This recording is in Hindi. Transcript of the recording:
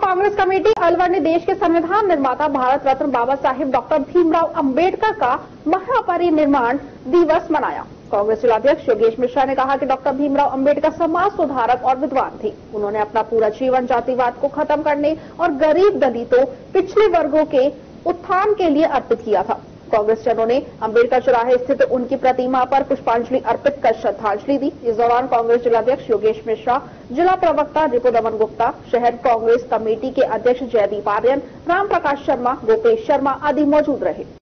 कांग्रेस कमेटी अलवर ने देश के संविधान निर्माता भारत रत्न बाबा साहिब डॉक्टर भीमराव अंबेडकर का महापरिनिर्वाण दिवस मनाया। कांग्रेस जिलाध्यक्ष योगेश मिश्रा ने कहा कि डॉक्टर भीमराव अंबेडकर समाज सुधारक और विद्वान थे। उन्होंने अपना पूरा जीवन जातिवाद को खत्म करने और गरीब, दलितों, पिछड़े वर्गों के उत्थान के लिए अर्पित किया था। कांग्रेस जनों ने अंबेडकर चौराहे स्थित उनकी प्रतिमा पर पुष्पांजलि अर्पित कर श्रद्धांजलि दी। इस दौरान कांग्रेस जिलाध्यक्ष योगेश मिश्रा, जिला प्रवक्ता रिपुदमन गुप्ता, शहर कांग्रेस कमेटी के अध्यक्ष जयदीप आर्यन, राम प्रकाश शर्मा, गोपेश शर्मा आदि मौजूद रहे।